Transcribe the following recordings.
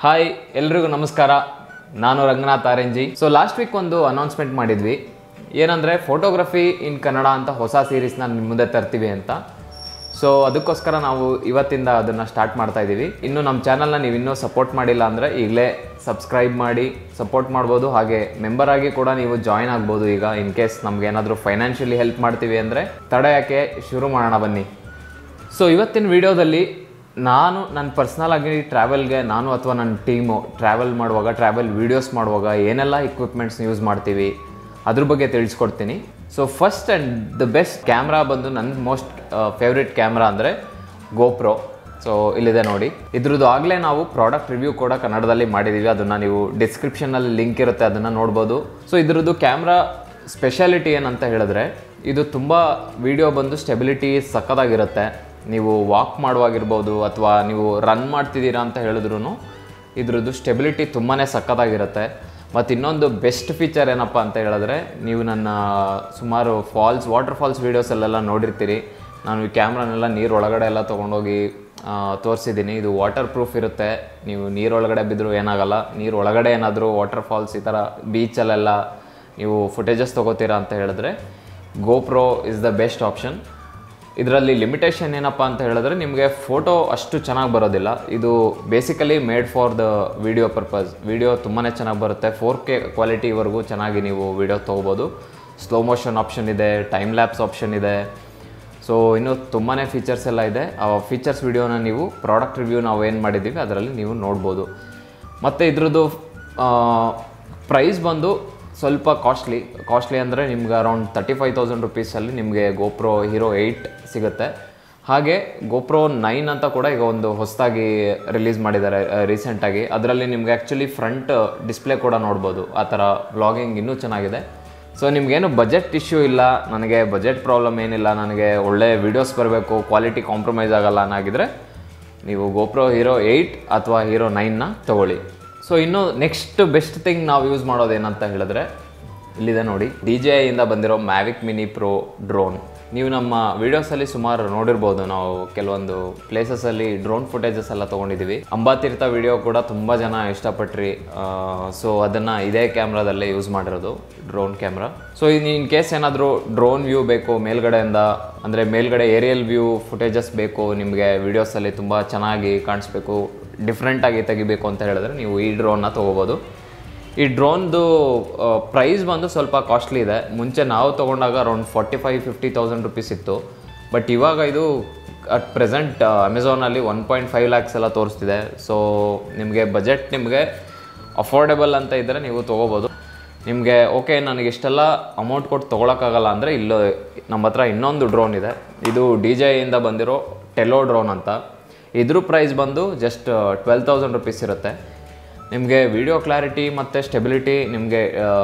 Hi ಎಲ್ರಿಗೂ ನಮಸ್ಕಾರ. ನಾನು Ranganath Arenji. So last week ಒಂದು ಅನೌನ್ಸ್ಮೆಂಟ್ ಮಾಡಿದ್ವಿ, ಏನಂದರೆ ಫೋಟೋಗ್ರಫಿ ಇನ್ ಕನ್ನಡ ಅಂತ ಹೊಸ ಸೀರೀಸ್ನ ನಿಮ್ಮ ಮುಂದೆ ತರ್ತೀವಿ ಅಂತ. ಸೊ ಅದಕ್ಕೋಸ್ಕರ ನಾವು ಇವತ್ತಿಂದ ಅದನ್ನು ಸ್ಟಾರ್ಟ್ ಮಾಡ್ತಾ ಇದ್ದೀವಿ. ಇನ್ನು ನಮ್ಮ ಚಾನಲ್ನ ನೀವು ಇನ್ನೂ ಸಪೋರ್ಟ್ ಮಾಡಿಲ್ಲ ಅಂದರೆ ಈಗಲೇ ಸಬ್ಸ್ಕ್ರೈಬ್ ಮಾಡಿ ಸಪೋರ್ಟ್ ಮಾಡ್ಬೋದು. ಹಾಗೆ ಮೆಂಬರ್ ಆಗಿ ಕೂಡ ನೀವು ಜಾಯ್ನ್ ಆಗ್ಬೋದು. ಈಗ ಇನ್ ಕೇಸ್ ನಮಗೇನಾದರೂ ಫೈನಾನ್ಷಿಯಲಿ ಹೆಲ್ಪ್ ಮಾಡ್ತೀವಿ ಅಂದರೆ ತಡ ಯಾಕೆ, ಶುರು ಮಾಡೋಣ ಬನ್ನಿ. ಸೊ ಇವತ್ತಿನ ವಿಡಿಯೋದಲ್ಲಿ ನಾನು ನನ್ನ ಪರ್ಸ್ನಲ್ ಆಗಿ ಟ್ರಾವೆಲ್ಗೆ ನಾನು ಅಥವಾ ನನ್ನ ಟೀಮು ಟ್ರಾವೆಲ್ ಮಾಡುವಾಗ, ಟ್ರಾವೆಲ್ ವೀಡಿಯೋಸ್ ಮಾಡುವಾಗ ಏನೆಲ್ಲ ಇಕ್ವಿಪ್ಮೆಂಟ್ಸ್ನ ಯೂಸ್ ಮಾಡ್ತೀವಿ ಅದ್ರ ಬಗ್ಗೆ ತಿಳಿಸ್ಕೊಡ್ತೀನಿ. So first and the best camera ಬಂದು ನನ್ನ ಮೋಸ್ಟ್ ಫೇವ್ರೆಟ್ ಕ್ಯಾಮ್ರಾ ಅಂದರೆ ಗೋಪ್ರೋ. ಸೊ ಇಲ್ಲಿದೆ ನೋಡಿ. ಇದ್ರದ್ದು ಆಗಲೇ ನಾವು ಪ್ರಾಡಕ್ಟ್ ರಿವ್ಯೂ ಕೂಡ ಕನ್ನಡದಲ್ಲಿ ಮಾಡಿದ್ದೀವಿ, ಅದನ್ನು ನೀವು ಡಿಸ್ಕ್ರಿಪ್ಷನಲ್ಲಿ ಲಿಂಕ್ ಇರುತ್ತೆ, ಅದನ್ನು ನೋಡ್ಬೋದು. ಸೊ ಇದ್ರದ್ದು ಕ್ಯಾಮ್ರಾ ಸ್ಪೆಷಾಲಿಟಿ ಏನಂತ ಹೇಳಿದ್ರೆ, ಇದು ತುಂಬ ವಿಡಿಯೋ ಬಂದು ಸ್ಟೆಬಿಲಿಟಿ ಸಕ್ಕತ್ತಾಗಿರುತ್ತೆ. ನೀವು ವಾಕ್ ಮಾಡುವಾಗಿರ್ಬೋದು ಅಥವಾ ನೀವು ರನ್ ಮಾಡ್ತಿದ್ದೀರಾ ಅಂತ ಹೇಳಿದ್ರು ಇದ್ರದ್ದು ಸ್ಟೆಬಿಲಿಟಿ ತುಂಬಾ ಸಕ್ಕತ್ತಾಗಿರುತ್ತೆ. ಮತ್ತು ಇನ್ನೊಂದು ಬೆಸ್ಟ್ ಫೀಚರ್ ಏನಪ್ಪ ಅಂತ ಹೇಳಿದ್ರೆ, ನೀವು ನನ್ನ ಸುಮಾರು ವಾಟರ್ ಫಾಲ್ಸ್ ವೀಡಿಯೋಸಲ್ಲೆಲ್ಲ ನೋಡಿರ್ತೀರಿ. ನಾನು ಈ ಕ್ಯಾಮ್ರಾನೆಲ್ಲ ನೀರೊಳಗಡೆ ಎಲ್ಲ ತೊಗೊಂಡೋಗಿ ತೋರಿಸಿದ್ದೀನಿ. ಇದು ವಾಟರ್ ಪ್ರೂಫ್ ಇರುತ್ತೆ, ನೀವು ನೀರೊಳಗಡೆ ಬಿದ್ದರೂ ಏನಾಗಲ್ಲ. ನೀರೊಳಗಡೆ ಏನಾದರೂ ವಾಟರ್ ಫಾಲ್ಸ್ ಈ ಥರ ಬೀಚಲ್ಲೆಲ್ಲ ನೀವು ಫುಟೇಜಸ್ ತೊಗೋತೀರಾ ಅಂತ ಹೇಳಿದ್ರೆ GoPro is the best option. ಇದರಲ್ಲಿ ಲಿಮಿಟೇಷನ್ ಏನಪ್ಪ ಅಂತ ಹೇಳಿದ್ರೆ, ನಿಮಗೆ ಫೋಟೋ ಅಷ್ಟು ಚೆನ್ನಾಗಿ ಬರೋದಿಲ್ಲ. ಇದು basically made for the video purpose. Video ತುಂಬಾ ಚೆನ್ನಾಗಿ ಬರುತ್ತೆ, 4K ಕ್ವಾಲಿಟಿವರೆಗೂ ಚೆನ್ನಾಗಿ ನೀವು ವಿಡಿಯೋ ತೊಗೋಬೋದು. ಸ್ಲೋ ಮೋಷನ್ ಆಪ್ಷನ್ ಇದೆ, ಟೈಮ್ ಲ್ಯಾಪ್ಸ್ ಆಪ್ಷನ್ ಇದೆ. ಸೊ ಇನ್ನೂ ತುಂಬಾ ಫೀಚರ್ಸ್ ಎಲ್ಲ ಇದೆ. ಆ ಫೀಚರ್ಸ್ ವಿಡಿಯೋನ ನೀವು ಪ್ರಾಡಕ್ಟ್ ರಿವ್ಯೂ ನಾವು ಏನು ಮಾಡಿದ್ದೀವಿ ಅದರಲ್ಲಿ ನೀವು ನೋಡ್ಬೋದು. ಮತ್ತು ಇದ್ರದ್ದು ಪ್ರೈಸ್ ಬಂದು ಸ್ವಲ್ಪ ಕಾಸ್ಟ್ಲಿ ಅಂದರೆ ನಿಮ್ಗೆ ಅರೌಂಡ್ 35,000 ರುಪೀಸಲ್ಲಿ ನಿಮಗೆ ಗೋಪ್ರೋ ಹೀರೋ 8 ಸಿಗುತ್ತೆ. ಹಾಗೆ ಗೋಪ್ರೋ 9 ಅಂತ ಕೂಡ ಈಗ ಒಂದು ಹೊಸದಾಗಿ ರಿಲೀಸ್ ಮಾಡಿದ್ದಾರೆ ರೀಸೆಂಟಾಗಿ. ಅದರಲ್ಲಿ ನಿಮಗೆ ಆ್ಯಕ್ಚುಲಿ ಫ್ರಂಟ್ ಡಿಸ್ಪ್ಲೇ ಕೂಡ ನೋಡ್ಬೋದು. ಆ ಥರ ವ್ಲಾಗಿಂಗ್ ಇನ್ನೂ ಚೆನ್ನಾಗಿದೆ. ಸೊ ನಿಮಗೇನು ಬಜೆಟ್ ಇಶ್ಯೂ ಇಲ್ಲ, ನನಗೆ ಬಜೆಟ್ ಪ್ರಾಬ್ಲಮ್ ಏನಿಲ್ಲ, ನನಗೆ ಒಳ್ಳೆ ವೀಡಿಯೋಸ್ ಬರಬೇಕು, ಕ್ವಾಲಿಟಿ ಕಾಂಪ್ರಮೈಸ್ ಆಗಲ್ಲ ಅನ್ನೋಗಿದ್ರೆ ನೀವು ಗೋಪ್ರೋ ಹೀರೋ 8 ಅಥವಾ ಹೀರೋ 9ನ ತೊಗೊಳ್ಳಿ. ಸೊ ಇನ್ನು ನೆಕ್ಸ್ಟ್ ಬೆಸ್ಟ್ ಥಿಂಗ್ ನಾವು ಯೂಸ್ ಮಾಡೋದೇನಂತ ಹೇಳಿದ್ರೆ, ಇಲ್ಲಿದೆ ನೋಡಿ, DJIಯಿಂದ ಬಂದಿರೋ ಮ್ಯಾವಿಕ್ ಮಿನಿ ಪ್ರೋ ಡ್ರೋನ್. ನೀವು ನಮ್ಮ ವೀಡಿಯೋಸಲ್ಲಿ ಸುಮಾರು ನೋಡಿರ್ಬೋದು, ನಾವು ಕೆಲವೊಂದು ಪ್ಲೇಸಸಲ್ಲಿ ಡ್ರೋನ್ ಫುಟೇಜಸ್ ಎಲ್ಲ ತೊಗೊಂಡಿದ್ದೀವಿ. ಅಂಬಾತೀರ್ಥ ವಿಡಿಯೋ ಕೂಡ ತುಂಬ ಜನ ಇಷ್ಟಪಟ್ರಿ. ಸೊ ಅದನ್ನು ಇದೇ ಕ್ಯಾಮ್ರಾದಲ್ಲೇ ಯೂಸ್ ಮಾಡಿರೋದು, drone camera. So in case ಏನಾದರೂ ಡ್ರೋನ್ ವ್ಯೂ ಬೇಕು ಮೇಲ್ಗಡೆಯಿಂದ, ಅಂದರೆ ಮೇಲ್ಗಡೆ ಏರಿಯಲ್ ವ್ಯೂ ಫುಟೇಜಸ್ ಬೇಕು ನಿಮಗೆ, ವೀಡಿಯೋಸಲ್ಲಿ ತುಂಬ ಚೆನ್ನಾಗಿ ಕಾಣಿಸ್ಬೇಕು, ಡಿಫ್ರೆಂಟಾಗಿ ತೆಗಿಬೇಕು ಅಂತ ಹೇಳಿದ್ರೆ ನೀವು ಈ ಡ್ರೋನ್ನ ತೊಗೋಬೋದು. ಈ ಡ್ರೋನ್ದು ಪ್ರೈಸ್ ಬಂದು ಸ್ವಲ್ಪ ಕಾಸ್ಟ್ಲಿ ಇದೆ. ಮುಂಚೆ ನಾವು ತೊಗೊಂಡಾಗ ಅರೌಂಡ್ 45,000-50,000 ರುಪೀಸ್ ಇತ್ತು. ಬಟ್ ಇವಾಗ ಇದು ಅಟ್ ಪ್ರೆಸೆಂಟ್ ಅಮೆಝಾನಲ್ಲಿ 1.5 lakhs ಎಲ್ಲ ತೋರಿಸ್ತಿದೆ. ಸೊ ನಿಮಗೆ ಬಜೆಟ್ ನಿಮಗೆ ಅಫೋರ್ಡೆಬಲ್ ಅಂತ ಇದ್ದರೆ ನೀವು ತೊಗೋಬೋದು. ನಿಮಗೆ ಓಕೆ ನನಗೆ ಇಷ್ಟೆಲ್ಲ ಅಮೌಂಟ್ ಕೊಟ್ಟು ತೊಗೊಳಕ್ಕಾಗಲ್ಲ ಅಂದರೆ ಇಲ್ಲೋ ನಮ್ಮ ಹತ್ರ ಇನ್ನೊಂದು ಡ್ರೋನ್ ಇದೆ. ಇದು DJIಯಿಂದ ಬಂದಿರೋ ಟೆಲೋ ಡ್ರೋನ್ ಅಂತ. ಇದ್ರ ಪ್ರೈಸ್ ಬಂದು ಜಸ್ಟ್ 12,000 ರುಪೀಸ್ ಇರುತ್ತೆ. ನಿಮಗೆ ವಿಡಿಯೋ ಕ್ಲಾರಿಟಿ ಮತ್ತು ಸ್ಟೆಬಿಲಿಟಿ ನಿಮಗೆ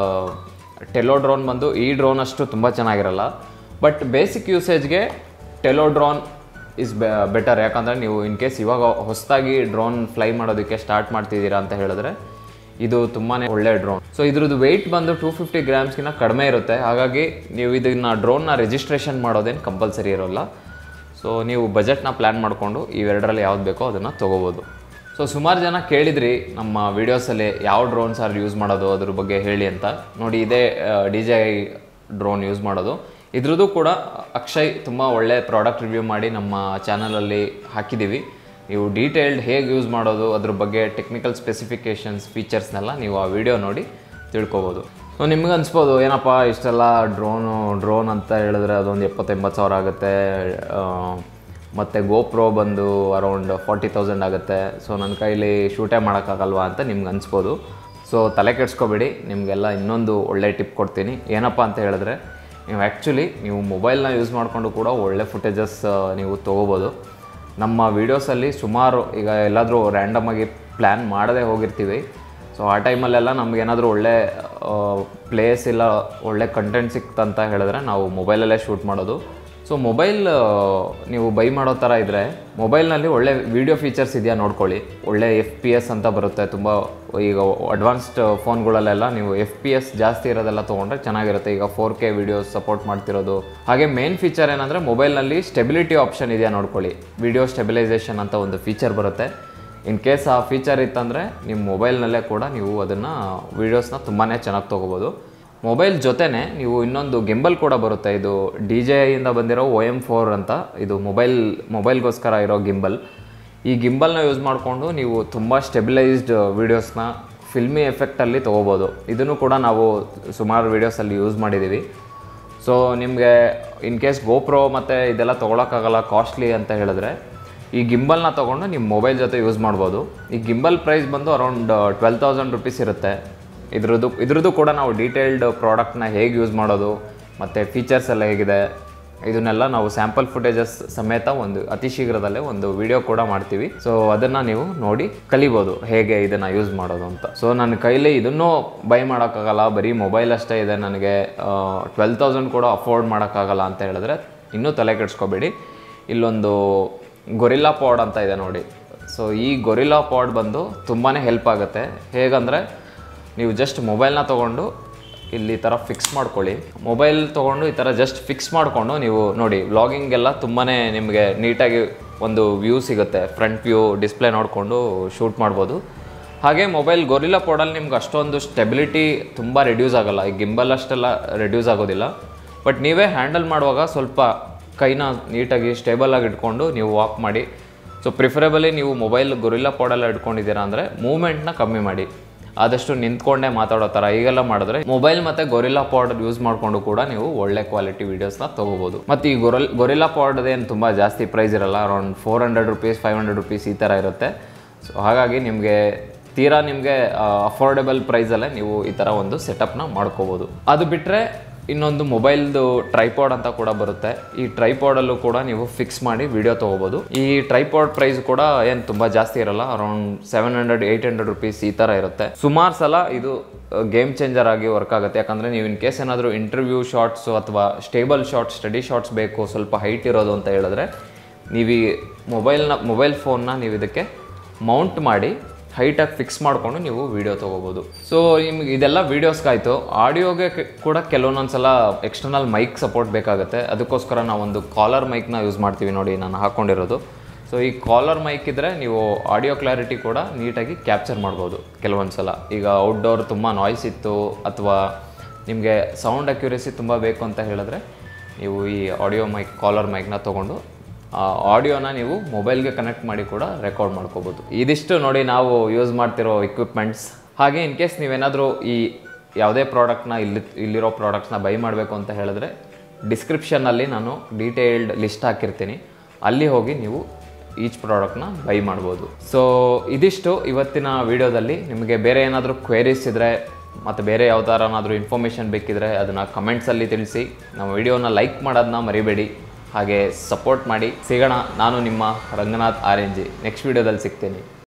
ಟೆಲೋ ಡ್ರೋನ್ ಬಂದು ಈ ಡ್ರೋನ್ ಅಷ್ಟು ತುಂಬ ಚೆನ್ನಾಗಿರಲ್ಲ. ಬಟ್ ಬೇಸಿಕ್ ಯೂಸೇಜ್ಗೆ ಟೆಲೋ ಡ್ರೋನ್ ಇಸ್ ಬೆಟರ್. ಯಾಕಂದರೆ ನೀವು ಇನ್ ಕೇಸ್ ಇವಾಗ ಹೊಸದಾಗಿ ಡ್ರೋನ್ ಫ್ಲೈ ಮಾಡೋದಕ್ಕೆ ಸ್ಟಾರ್ಟ್ ಮಾಡ್ತಿದ್ದೀರಾ ಅಂತ ಹೇಳಿದ್ರೆ ಇದು ತುಂಬಾ ಒಳ್ಳೆ ಡ್ರೋನ್. ಸೊ ಇದ್ರದ್ದು ವೆಯ್ಟ್ ಬಂದು 250 ಗ್ರಾಮ್ಸ್ಗಿಂತ ಕಡಿಮೆ ಇರುತ್ತೆ. ಹಾಗಾಗಿ ನೀವು ಇದನ್ನು ಡ್ರೋನ್ನ ರಿಜಿಸ್ಟ್ರೇಷನ್ ಮಾಡೋದೇನು ಕಂಪಲ್ಸರಿ ಇರೋಲ್ಲ. ಸೊ ನೀವು ಬಜೆಟ್ನ ಪ್ಲ್ಯಾನ್ ಮಾಡಿಕೊಂಡು ಇವೆರಡರಲ್ಲಿ ಯಾವ್ದು ಬೇಕೋ ಅದನ್ನು ತೊಗೋಬೋದು. ಸೊ ಸುಮಾರು ಜನ ಕೇಳಿದ್ರಿ ನಮ್ಮ ವೀಡಿಯೋಸಲ್ಲಿ ಯಾವ ಡ್ರೋನ್ಸ್ ಆರ್ ಯೂಸ್ ಮಾಡೋದು ಅದ್ರ ಬಗ್ಗೆ ಹೇಳಿ ಅಂತ. ನೋಡಿ, ಇದೇ DJI ಡ್ರೋನ್ ಯೂಸ್ ಮಾಡೋದು. ಇದ್ರದ್ದು ಕೂಡ ಅಕ್ಷಯ್ ತುಂಬ ಒಳ್ಳೆ ಪ್ರಾಡಕ್ಟ್ ರಿವ್ಯೂ ಮಾಡಿ ನಮ್ಮ ಚಾನಲಲ್ಲಿ ಹಾಕಿದ್ದೀವಿ. ನೀವು ಡೀಟೇಲ್ಡ್ ಹೇಗೆ ಯೂಸ್ ಮಾಡೋದು ಅದ್ರ ಬಗ್ಗೆ ಟೆಕ್ನಿಕಲ್ ಸ್ಪೆಸಿಫಿಕೇಷನ್ಸ್ ಫೀಚರ್ಸ್ನೆಲ್ಲ ನೀವು ಆ ವಿಡಿಯೋ ನೋಡಿ ತಿಳ್ಕೊಬೋದು. ಸೊ ನಿಮ್ಗೆ ಅನಿಸ್ಬೋದು, ಏನಪ್ಪ ಇಷ್ಟೆಲ್ಲ ಡ್ರೋನ್ ಅಂತ ಹೇಳಿದ್ರೆ ಅದೊಂದು 70,000-80,000 ಸಾವಿರ ಆಗುತ್ತೆ, ಮತ್ತು ಗೋಪ್ರೋ ಬಂದು ಅರೌಂಡ್ 40,000 ಆಗುತ್ತೆ. ಸೊ ನನ್ನ ಕೈಲಿ ಶೂಟೇ ಮಾಡೋಕ್ಕಾಗಲ್ವಾ ಅಂತ ನಿಮ್ಗೆ ಅನಿಸ್ಬೋದು. ಸೊ ತಲೆ ಕೆಡಿಸ್ಕೊಬೇಡಿ, ನಿಮಗೆಲ್ಲ ಇನ್ನೊಂದು ಒಳ್ಳೆ ಟಿಪ್ ಕೊಡ್ತೀನಿ. ಏನಪ್ಪ ಅಂತ ಹೇಳಿದ್ರೆ, ನೀವು ಮೊಬೈಲ್ನ ಯೂಸ್ ಮಾಡಿಕೊಂಡು ಕೂಡ ಒಳ್ಳೆ ಫುಟೇಜಸ್ ನೀವು ತೊಗೋಬೋದು. ನಮ್ಮ ವೀಡಿಯೋಸಲ್ಲಿ ಸುಮಾರು ಈಗ ಎಲ್ಲಾದರೂ ರ್ಯಾಂಡಮಾಗಿ ಪ್ಲ್ಯಾನ್ ಮಾಡದೇ ಹೋಗಿರ್ತೀವಿ. ಸೊ ಆ ಟೈಮಲ್ಲೆಲ್ಲ ನಮಗೇನಾದರೂ ಒಳ್ಳೆ ಪ್ಲೇಸ್ ಇಲ್ಲ ಒಳ್ಳೆ ಕಂಟೆಂಟ್ ಸಿಕ್ತಂತ ಹೇಳಿದ್ರೆ ನಾವು ಮೊಬೈಲಲ್ಲೇ ಶೂಟ್ ಮಾಡೋದು. ಸೊ ಮೊಬೈಲ್ ನೀವು ಬೈ ಮಾಡೋ ಥರ ಇದ್ದರೆ ಮೊಬೈಲ್ನಲ್ಲಿ ಒಳ್ಳೆ ವೀಡಿಯೋ ಫೀಚರ್ಸ್ ಇದೆಯಾ ನೋಡ್ಕೊಳ್ಳಿ. ಒಳ್ಳೆ FPS ಅಂತ ಬರುತ್ತೆ. ತುಂಬ ಈಗ ಅಡ್ವಾನ್ಸ್ಡ್ ಫೋನ್ಗಳಲ್ಲೆಲ್ಲ ನೀವು FPS ಜಾಸ್ತಿ ಇರೋದೆಲ್ಲ ತೊಗೊಂಡ್ರೆ ಚೆನ್ನಾಗಿರುತ್ತೆ. ಈಗ 4K ವೀಡಿಯೋಸ್ ಸಪೋರ್ಟ್ ಮಾಡ್ತಿರೋದು. ಹಾಗೆ ಮೇನ್ ಫೀಚರ್ ಏನಂದರೆ ಮೊಬೈಲ್ನಲ್ಲಿ ಸ್ಟೆಬಿಲಿಟಿ ಆಪ್ಷನ್ ಇದೆಯಾ ನೋಡ್ಕೊಳ್ಳಿ. ವಿಡಿಯೋ ಸ್ಟೆಬಿಲೈಸೇಷನ್ ಅಂತ ಒಂದು ಫೀಚರ್ ಬರುತ್ತೆ. ಇನ್ ಕೇಸ್ ಆ ಫೀಚರ್ ಇತ್ತಂದರೆ ನಿಮ್ಮ ಮೊಬೈಲ್ನಲ್ಲೇ ಕೂಡ ನೀವು ಅದನ್ನು ವೀಡಿಯೋಸ್ನ ತುಂಬಾ ಚೆನ್ನಾಗಿ ತೊಗೋಬೋದು. ಮೊಬೈಲ್ ಜೊತೆನೇ ನೀವು ಇನ್ನೊಂದು ಗಿಂಬಲ್ ಕೂಡ ಬರುತ್ತೆ. ಇದು DJIಯಿಂದ ಬಂದಿರೋ OM4 ಅಂತ, ಇದು ಮೊಬೈಲ್ಗೋಸ್ಕರ ಇರೋ ಗಿಂಬಲ್. ಈ ಗಿಂಬಲ್ನ ಯೂಸ್ ಮಾಡಿಕೊಂಡು ನೀವು ತುಂಬ ಸ್ಟೆಬಿಲೈಸ್ಡ್ ವೀಡಿಯೋಸ್ನ ಫಿಲ್ಮಿ ಎಫೆಕ್ಟಲ್ಲಿ ತೊಗೋಬೋದು. ಇದನ್ನು ಕೂಡ ನಾವು ಸುಮಾರು ವೀಡಿಯೋಸಲ್ಲಿ ಯೂಸ್ ಮಾಡಿದ್ದೀವಿ. ಸೊ ನಿಮಗೆ ಇನ್ ಕೇಸ್ GoPro ಮತ್ತು ಇದೆಲ್ಲ ತೊಗೊಳಕ್ಕಾಗಲ್ಲ, ಕಾಸ್ಟ್ಲಿ ಅಂತ ಹೇಳಿದ್ರೆ ಈ ಗಿಂಬಲ್ನ ತೊಗೊಂಡು ನಿಮ್ಮ ಮೊಬೈಲ್ ಜೊತೆ ಯೂಸ್ ಮಾಡ್ಬೋದು. ಈ ಗಿಂಬಲ್ ಪ್ರೈಸ್ ಬಂದು ಅರೌಂಡ್ 12,000 rupees ಇರುತ್ತೆ. ಇದ್ರದ್ದು ಕೂಡ ನಾವು ಡೀಟೇಲ್ಡ್ ಪ್ರಾಡಕ್ಟ್ನ ಹೇಗೆ ಯೂಸ್ ಮಾಡೋದು ಮತ್ತು ಫೀಚರ್ಸ್ ಎಲ್ಲ ಹೇಗಿದೆ ಇದನ್ನೆಲ್ಲ ನಾವು ಸ್ಯಾಂಪಲ್ ಫುಟೇಜಸ್ ಸಮೇತ ಅತಿ ಶೀಘ್ರದಲ್ಲೇ ಒಂದು ವಿಡಿಯೋ ಕೂಡ ಮಾಡ್ತೀವಿ. ಸೊ ಅದನ್ನು ನೀವು ನೋಡಿ ಕಲಿಬೋದು ಹೇಗೆ ಇದನ್ನು ಯೂಸ್ ಮಾಡೋದು ಅಂತ. ಸೊ ನನ್ನ ಕೈಲಿ ಇದನ್ನೂ ಬೈ ಮಾಡೋಕ್ಕಾಗಲ್ಲ, ಬರೀ ಮೊಬೈಲ್ ಅಷ್ಟೇ ಇದೆ, ನನಗೆ 12,000 ಕೂಡ ಅಫೋರ್ಡ್ ಮಾಡೋಕ್ಕಾಗಲ್ಲ ಅಂತ ಹೇಳಿದ್ರೆ ಇನ್ನೂ ತಲೆ ಕೆಡಿಸ್ಕೋಬೇಡಿ. ಇಲ್ಲೊಂದು ಗೊರಿಲ್ಲಾ ಪಾಡ್ ಅಂತ ಇದೆ ನೋಡಿ. ಸೊ ಈ ಗೊರಿಲ್ಲಾ ಪಾಡ್ ಬಂದು ತುಂಬಾ ಹೆಲ್ಪ್ ಆಗುತ್ತೆ. ಹೇಗಂದರೆ ನೀವು ಜಸ್ಟ್ ಮೊಬೈಲ್ನ ತೊಗೊಂಡು ಇಲ್ಲಿ ಥರ ಫಿಕ್ಸ್ ಮಾಡ್ಕೊಳ್ಳಿ. ಮೊಬೈಲ್ ತೊಗೊಂಡು ಈ ಥರ ಜಸ್ಟ್ ಫಿಕ್ಸ್ ಮಾಡಿಕೊಂಡು ನೀವು ನೋಡಿ ವ್ಲಾಗಿಂಗೆಲ್ಲ ತುಂಬಾ ನಿಮಗೆ ನೀಟಾಗಿ ಒಂದು ವ್ಯೂ ಸಿಗುತ್ತೆ. ಫ್ರಂಟ್ ವ್ಯೂ ಡಿಸ್ಪ್ಲೇ ನೋಡಿಕೊಂಡು ಶೂಟ್ ಮಾಡ್ಬೋದು. ಹಾಗೆ ಮೊಬೈಲ್ ಗೊರಿಲ್ಲಾ ಪಾಡಲ್ಲಿ ನಿಮ್ಗೆ ಅಷ್ಟೊಂದು ಸ್ಟೆಬಿಲಿಟಿ ತುಂಬ ರೆಡ್ಯೂಸ್ ಆಗೋಲ್ಲ, ಈ ಗಿಂಬಲ್ ಅಷ್ಟೆಲ್ಲ ರೆಡ್ಯೂಸ್ ಆಗೋದಿಲ್ಲ. ಬಟ್ ನೀವೇ ಹ್ಯಾಂಡಲ್ ಮಾಡುವಾಗ ಸ್ವಲ್ಪ ಕೈನ ನೀಟಾಗಿ ಸ್ಟೇಬಲಾಗಿ ಇಟ್ಕೊಂಡು ನೀವು ವಾಕ್ ಮಾಡಿ. ಸೊ ಪ್ರಿಫರೇಬಲಿ ನೀವು ಮೊಬೈಲ್ ಗೊರಿಲ್ಲಾ ಪಾಡೆಲ್ಲ ಇಟ್ಕೊಂಡಿದ್ದೀರಾ ಅಂದರೆ ಮೂವ್ಮೆಂಟ್ನ ಕಮ್ಮಿ ಮಾಡಿ, ಆದಷ್ಟು ನಿಂತ್ಕೊಂಡೇ ಮಾತಾಡೋ ಥರ ಈಗೆಲ್ಲ ಮಾಡಿದ್ರೆ ಮೊಬೈಲ್ ಮತ್ತು ಗೊರಿಲ್ಲಾ ಪಾಡ್ ಯೂಸ್ ಮಾಡಿಕೊಂಡು ಕೂಡ ನೀವು ಒಳ್ಳೆ ಕ್ವಾಲಿಟಿ ವೀಡಿಯೋಸ್ನ ತೊಗೋಬೋದು. ಮತ್ತು ಈ ಗೊರಿಲ್ಲಾ ಪಾಡ್ದೇನು ತುಂಬ ಜಾಸ್ತಿ ಪ್ರೈಸ್ ಇರಲ್ಲ, ಅರೌಂಡ್ 400 rupees 500 rupees ಈ ಥರ ಇರುತ್ತೆ. ಸೊ ಹಾಗಾಗಿ ನಿಮಗೆ ತೀರಾ ನಿಮಗೆ ಅಫೋರ್ಡೆಬಲ್ ಪ್ರೈಸಲ್ಲೇ ನೀವು ಈ ಥರ ಒಂದು ಸೆಟಪ್ನ ಮಾಡ್ಕೋಬೋದು. ಅದು ಬಿಟ್ಟರೆ ಇನ್ನೊಂದು ಮೊಬೈಲ್ದು ಟ್ರೈಪಾಡ್ ಅಂತ ಕೂಡ ಬರುತ್ತೆ. ಈ ಟ್ರೈಪಾಡಲ್ಲೂ ಕೂಡ ನೀವು ಫಿಕ್ಸ್ ಮಾಡಿ ವಿಡಿಯೋ ತೊಗೋಬೋದು. ಈ ಟ್ರೈಪಾಡ್ ಪ್ರೈಸ್ ಕೂಡ ಏನು ತುಂಬ ಜಾಸ್ತಿ ಇರಲ್ಲ, ಅರೌಂಡ್ 700-800 rupees ಈ ಥರ ಇರುತ್ತೆ. ಸುಮಾರು ಸಲ ಇದು ಗೇಮ್ ಚೇಂಜರ್ ಆಗಿ ವರ್ಕ್ ಆಗುತ್ತೆ. ಯಾಕಂದರೆ ನೀವು ಇನ್ ಕೇಸ್ ಏನಾದರೂ ಇಂಟರ್ವ್ಯೂ ಶಾರ್ಟ್ಸು ಅಥವಾ ಸ್ಟೇಬಲ್ ಶಾರ್ಟ್ಸ್, ಸ್ಟಡಿ ಶಾರ್ಟ್ಸ್ ಬೇಕು ಸ್ವಲ್ಪ ಹೈಟ್ ಇರೋದು ಅಂತ ಹೇಳಿದ್ರೆ ನೀವು ಈ ಮೊಬೈಲ್ ಫೋನ್ನ ನೀವು ಇದಕ್ಕೆ ಮೌಂಟ್ ಮಾಡಿ ಹೈಟಾಗಿ ಫಿಕ್ಸ್ ಮಾಡಿಕೊಂಡು ನೀವು ವೀಡಿಯೋ ತೊಗೋಬೋದು. ಸೊ ನಿಮ್ಗೆ ಇದೆಲ್ಲ ವೀಡಿಯೋಸ್ಗಾಯಿತು. ಆಡಿಯೋಗೆ ಕೂಡ ಕೆಲವೊಂದೊಂದು ಸಲ ಎಕ್ಸ್ಟರ್ನಲ್ ಮೈಕ್ ಸಪೋರ್ಟ್ ಬೇಕಾಗುತ್ತೆ. ಅದಕ್ಕೋಸ್ಕರ ನಾವೊಂದು ಕಾಲರ್ ಮೈಕ್ನ ಯೂಸ್ ಮಾಡ್ತೀವಿ ನೋಡಿ, ನಾನು ಹಾಕ್ಕೊಂಡಿರೋದು. ಸೊ ಈ ಕಾಲರ್ ಮೈಕ್ ಇದ್ದರೆ ನೀವು ಆಡಿಯೋ ಕ್ಲಾರಿಟಿ ಕೂಡ ನೀಟಾಗಿ ಕ್ಯಾಪ್ಚರ್ ಮಾಡ್ಬೋದು. ಕೆಲವೊಂದು ಸಲ ಈಗ ಔಟ್ಡೋರ್ ತುಂಬ ನಾಯ್ಸ್ ಇತ್ತು ಅಥವಾ ನಿಮಗೆ ಸೌಂಡ್ ಅಕ್ಯುರೇಸಿ ತುಂಬ ಬೇಕು ಅಂತ ಹೇಳಿದ್ರೆ ನೀವು ಈ ಆಡಿಯೋ ಮೈಕ್, ಕಾಲರ್ ಮೈಕ್ನ ತೊಗೊಂಡು ಆಡಿಯೋನ ನೀವು ಮೊಬೈಲ್ಗೆ ಕನೆಕ್ಟ್ ಮಾಡಿ ಕೂಡ ರೆಕಾರ್ಡ್ ಮಾಡ್ಕೋಬೋದು. ಇದಿಷ್ಟು ನೋಡಿ ನಾವು ಯೂಸ್ ಮಾಡ್ತಿರೋ ಇಕ್ವಿಪ್ಮೆಂಟ್ಸ್. ಹಾಗೆ ಇನ್ ಕೇಸ್ ನೀವೇನಾದರೂ ಈ ಯಾವುದೇ ಪ್ರಾಡಕ್ಟ್ನ ಇಲ್ಲಿರೋ ಪ್ರಾಡಕ್ಟ್ಸ್ನ ಬೈ ಮಾಡಬೇಕು ಅಂತ ಹೇಳಿದ್ರೆ ಡಿಸ್ಕ್ರಿಪ್ಷನ್ನಲ್ಲಿ ನಾನು ಡೀಟೇಲ್ಡ್ ಲಿಸ್ಟ್ ಹಾಕಿರ್ತೀನಿ, ಅಲ್ಲಿ ಹೋಗಿ ನೀವು ಈಚ್ ಪ್ರಾಡಕ್ಟ್ನ ಬೈ ಮಾಡ್ಬೋದು. ಸೊ ಇದಿಷ್ಟು ಇವತ್ತಿನ ವಿಡಿಯೋದಲ್ಲಿ. ನಿಮಗೆ ಬೇರೆ ಏನಾದರೂ ಕ್ವೇರೀಸ್ ಇದ್ದರೆ ಮತ್ತು ಬೇರೆ ಯಾವ ಥರನಾದರೂ ಇನ್ಫಾರ್ಮೇಷನ್ ಬೇಕಿದ್ರೆ ಅದನ್ನು ಕಮೆಂಟ್ಸಲ್ಲಿ ತಿಳಿಸಿ. ನಮ್ಮ ವಿಡಿಯೋನ ಲೈಕ್ ಮಾಡೋದನ್ನ ಮರಿಬೇಡಿ, ಹಾಗೆ ಸಪೋರ್ಟ್ ಮಾಡಿ. ಸಿಗೋಣ. ನಾನು ನಿಮ್ಮ ರಂಗನಾಥ್ RNG ನೆಕ್ಸ್ಟ್ ವಿಡಿಯೋದಲ್ಲಿ ಸಿಗ್ತೀನಿ.